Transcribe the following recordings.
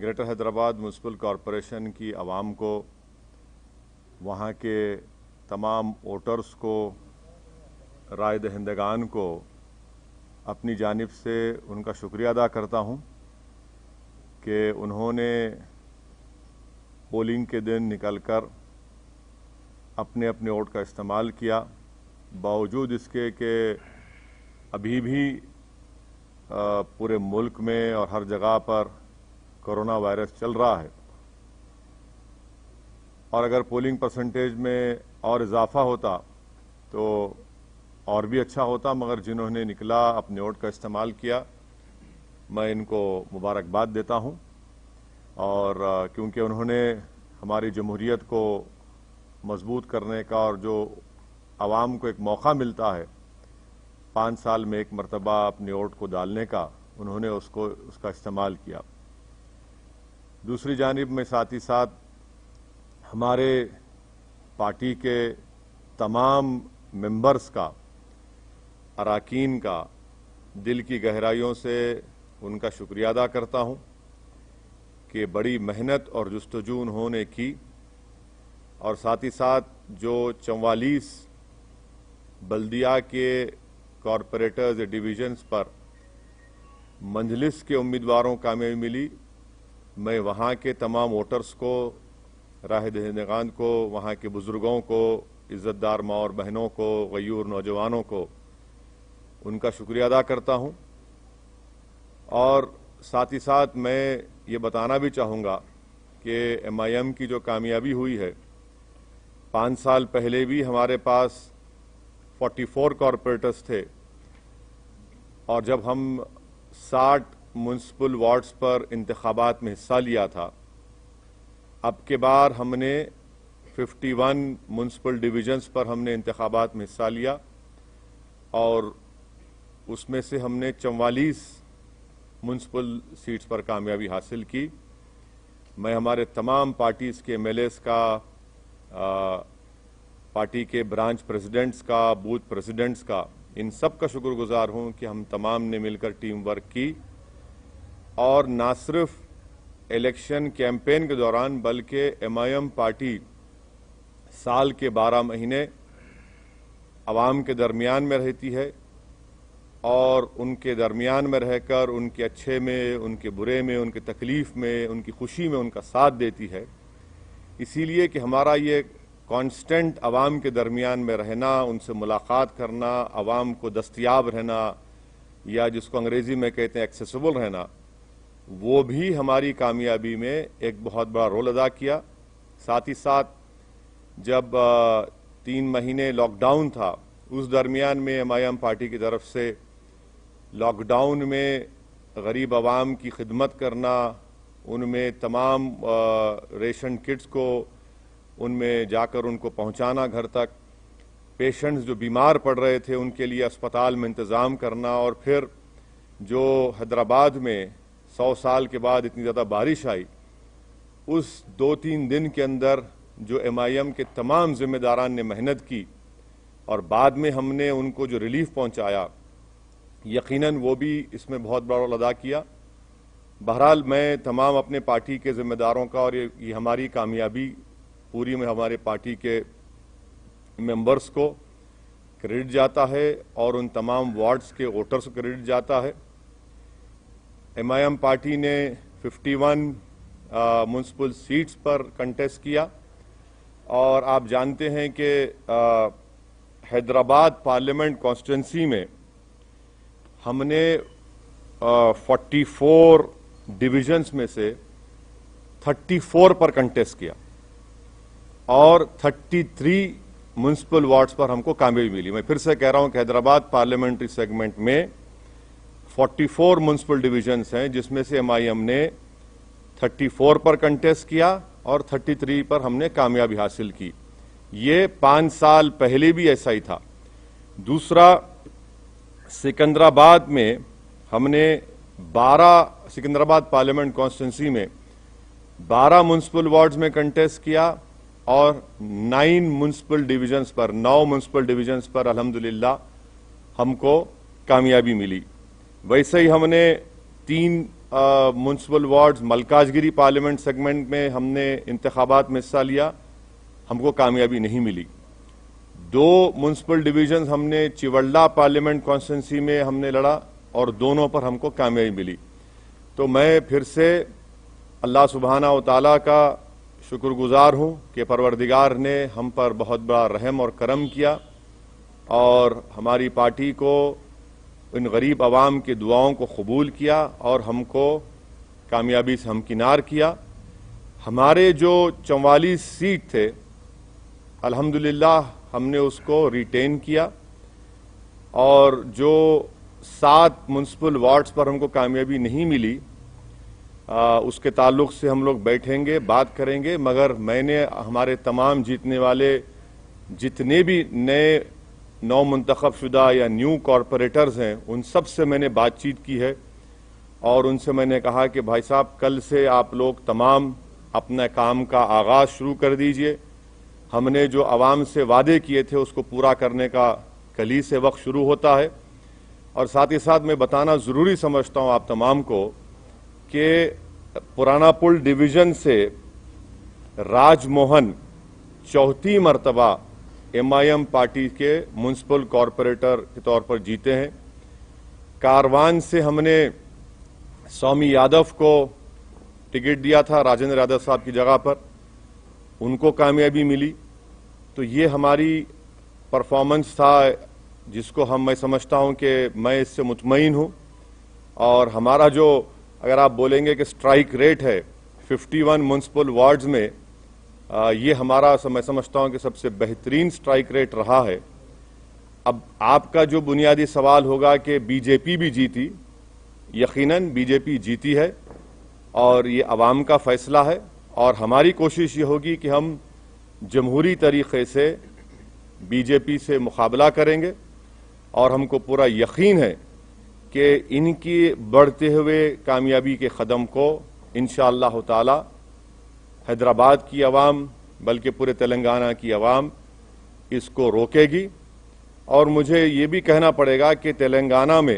Greater Hyderabad municipal corporation की आवाम को, वहाँ के तमाम वोटर्स को, राय दहिंदगान को अपनी जानिब से उनका शुक्रिया अदा करता हूँ कि उन्होंने पोलिंग के दिन निकलकर अपने अपने वोट का इस्तेमाल किया, बावजूद इसके कि अभी भी पूरे मुल्क में और हर जगह पर कोरोना वायरस चल रहा है। और अगर पोलिंग परसेंटेज में और इजाफा होता तो और भी अच्छा होता, मगर जिन्होंने निकला अपने वोट का इस्तेमाल किया, मैं इनको मुबारकबाद देता हूं। और क्योंकि उन्होंने हमारी जमहूरियत को मजबूत करने का और जो आवाम को एक मौका मिलता है 5 साल में एक मरतबा अपने वोट को डालने का, उन्होंने उसका इस्तेमाल किया। दूसरी जानिब में साथ ही साथ हमारे पार्टी के तमाम मेंबर्स का, अराकीन का दिल की गहराइयों से उनका शुक्रिया अदा करता हूं कि बड़ी मेहनत और जुस्तजू उन्होंने की, और साथ ही साथ जो 44 बल्दिया के कॉरपोरेटर्स डिवीजन्स पर मंजलिस के उम्मीदवारों को कामयाबी मिली, मैं वहाँ के तमाम वोटर्स को, राह दहिंदगान को, वहाँ के बुजुर्गों को, इज्जतदार माँ और बहनों को, गयूर नौजवानों को उनका शुक्रिया अदा करता हूँ। और साथ ही साथ मैं ये बताना भी चाहूँगा कि MIM की जो कामयाबी हुई है, 5 साल पहले भी हमारे पास 44 कॉरपोरेटर्स थे, और जब हम 60 म्यूनसिपल वार्ड्स पर इंतखाबात में हिस्सा लिया था, अब के बार हमने 51 म्यूनसिपल डिवीजन्स पर हमने इंतखाबात में हिस्सा लिया, और उसमें से हमने 44 म्यूनसिपल सीट्स पर कामयाबी हासिल की। मैं हमारे तमाम पार्टीज़ के MLAs का, पार्टी के ब्रांच प्रेसिडेंट्स का, बूथ प्रेसिडेंट्स का, इन सब का शुक्रगुजार हूं कि हम तमाम ने मिलकर टीम वर्क की, और ना सिर्फ इलेक्शन कैंपेन के दौरान बल्कि MIM पार्टी साल के 12 महीने अवाम के दरमियान में रहती है, और उनके दरमियान में रहकर उनके अच्छे में, उनके बुरे में, उनके तकलीफ में, उनकी खुशी में उनका साथ देती है। इसीलिए कि हमारा ये कांस्टेंट अवाम के दरमियान में रहना, उनसे मुलाकात करना, अवाम को दस्तयाब रहना, या जिसको अंग्रेजी में कहते हैं एक्सेसिबल रहना, वो भी हमारी कामयाबी में एक बहुत बड़ा रोल अदा किया। साथ ही साथ जब 3 महीने लॉकडाउन था, उस दरमियान में MIM पार्टी की तरफ से लॉकडाउन में गरीब आवाम की खिदमत करना, उनमें तमाम रेशन किट्स को उनमें जाकर उनको पहुंचाना घर तक, पेशेंट्स जो बीमार पड़ रहे थे उनके लिए अस्पताल में इंतज़ाम करना, और फिर जो हैदराबाद में 100 साल के बाद इतनी ज़्यादा बारिश आई, उस 2-3 दिन के अंदर जो MIM के तमाम जिम्मेदारान ने मेहनत की, और बाद में हमने उनको जो रिलीफ पहुंचाया, यकीनन वो भी इसमें बहुत बड़ा रोल अदा किया। बहरहाल मैं तमाम अपने पार्टी के जिम्मेदारों का, और ये हमारी कामयाबी पूरी में हमारे पार्टी के मेंबर्स को क्रेडिट जाता है, और उन तमाम वार्ड्स के वोटर्स को क्रेडिट जाता है। MIM पार्टी ने 51 म्यूनसिपल सीट्स पर कंटेस्ट किया, और आप जानते हैं कि हैदराबाद पार्लियामेंट कॉन्स्टिट्यूंसी में हमने 44 डिविजन्स में से 34 पर कंटेस्ट किया, और 33 म्यूनसिपल वार्ड्स पर हमको कामयाबी मिली। मैं फिर से कह रहा हूं कि हैदराबाद पार्लियामेंट्री सेगमेंट में 44 म्यूनसिपल डिविजन्स हैं, जिसमें से MIM ने 34 पर कंटेस्ट किया, और 33 पर हमने कामयाबी हासिल की। ये 5 साल पहले भी ऐसा ही था। दूसरा, सिकंदराबाद में हमने 12 सिकंदराबाद पार्लियामेंट कॉन्स्टिट्यूंसी में 12 म्यूनसिपल वार्ड्स में कंटेस्ट किया, और 9 म्यूनसिपल डिविजन्स पर, 9 म्यूनसिपल डिविजन्स पर अल्हम्दुलिल्लाह हमको कामयाबी मिली। वैसे ही हमने 3 municipal wards Malkajgiri parliament segment में हमने इंतखाबात में हिस्सा लिया, हमको कामयाबी नहीं मिली। 2 म्यूनसिपल डिवीजन हमने चिवल्ला पार्लियामेंट कॉन्स्टिट्यूंसी में हमने लड़ा और दोनों पर हमको कामयाबी मिली। तो मैं फिर से अल्लाह सुब्हाना व तआला का शुक्रगुजार हूँ कि परवरदिगार ने हम पर बहुत बड़ा रहम और करम किया और हमारी पार्टी को इन गरीब आवाम की दुआओं को कबूल किया और हमको कामयाबी से हमकिनार किया। हमारे जो 44 सीट थे अल्हम्दुलिल्लाह हमने उसको रिटेन किया और जो 7 म्यूनसिपल वार्ड्स पर हमको कामयाबी नहीं मिली उसके ताल्लुक से हम लोग बैठेंगे, बात करेंगे। मगर मैंने हमारे तमाम जीतने वाले जितने भी नए नौ मुंतखब शुदा या न्यू कॉरपोरेटर्स हैं उन सब से मैंने बातचीत की है और उनसे मैंने कहा कि भाई साहब कल से आप लोग तमाम अपने काम का आगाज़ शुरू कर दीजिए। हमने जो आवाम से वादे किए थे उसको पूरा करने का कल ही से वक्त शुरू होता है। और साथ ही साथ मैं बताना ज़रूरी समझता हूँ आप तमाम को कि पुराना पुल डिवीज़न से राजमोहन 4थी मरतबा MIM पार्टी के म्यूनसिपल कॉरपोरेटर के तौर पर जीते हैं। कारवान से हमने स्वामी यादव को टिकट दिया था राजेंद्र यादव साहब की जगह पर, उनको कामयाबी मिली। तो ये हमारी परफॉर्मेंस था जिसको मैं समझता हूं कि मैं इससे मुतमईन हूं। और हमारा जो अगर आप बोलेंगे कि स्ट्राइक रेट है 51 म्यूनसिपल वार्ड्स में, ये हमारा मैं समझता हूं कि सबसे बेहतरीन स्ट्राइक रेट रहा है। अब आपका जो बुनियादी सवाल होगा कि बीजेपी भी जीती, यकीनन बीजेपी जीती है और ये अवाम का फैसला है और हमारी कोशिश ये होगी कि हम जमहूरी तरीके से बीजेपी से मुकाबला करेंगे और हमको पूरा यकीन है कि इनकी बढ़ते हुए कामयाबी के कदम को इंशाअल्लाह ताला हैदराबाद की आवाम बल्कि पूरे तेलंगाना की आवाम इसको रोकेगी। और मुझे ये भी कहना पड़ेगा कि तेलंगाना में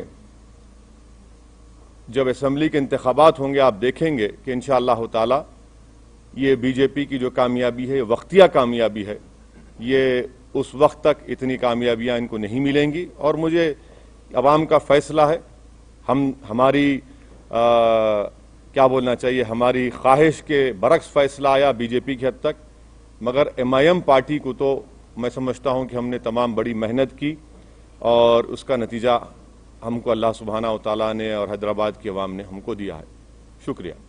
जब असेंबली के इंतखाबात होंगे आप देखेंगे कि इंशाअल्लाह ताला ये बीजेपी की जो कामयाबी है वक्तिया कामयाबी है, ये उस वक्त तक इतनी कामयाबियां इनको नहीं मिलेंगी। और मुझे अवाम का फैसला है, हमारी क्या बोलना चाहिए, हमारी ख्वाहिश के बरक्स फैसला आया बीजेपी की हद तक। मगर MIM पार्टी को तो मैं समझता हूं कि हमने तमाम बड़ी मेहनत की और उसका नतीजा हमको अल्लाह सुब्हाना व तआला ने और हैदराबाद की अवाम ने हमको दिया है। शुक्रिया।